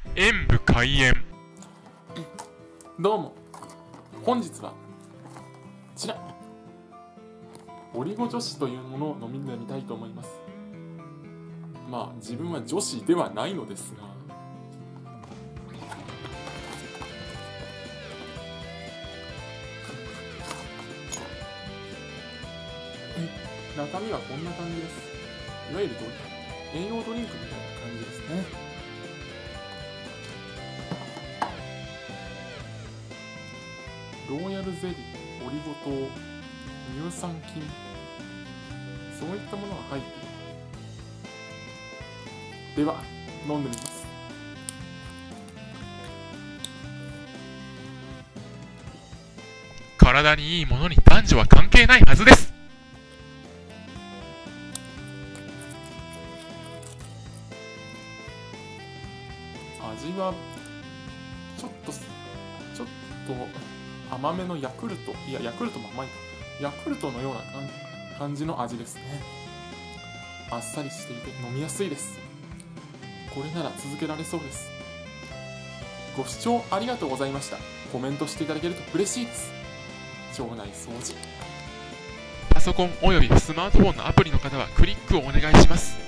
演武開演。 どうも、本日はこちらオリゴ女子というものを飲んでみたいと思います。まあ自分は女子ではないのですが、中身はこんな感じです。いわゆる栄養ドリンクみたいな感じですね。ローヤルゼリー、オリゴ糖、乳酸菌、そういったものが入っている。では飲んでみます。 体にいいものに男女は関係ないはずです。 味はちょっと甘めのヤクルト、いやヤクルトも甘いか、ヤクルトのような感じの味ですね。あっさりしていて飲みやすいです。これなら続けられそうです。ご視聴ありがとうございました。コメントしていただけると嬉しいです。腸内掃除、 パソコンおよびスマートフォンのアプリの方はクリックをお願いします。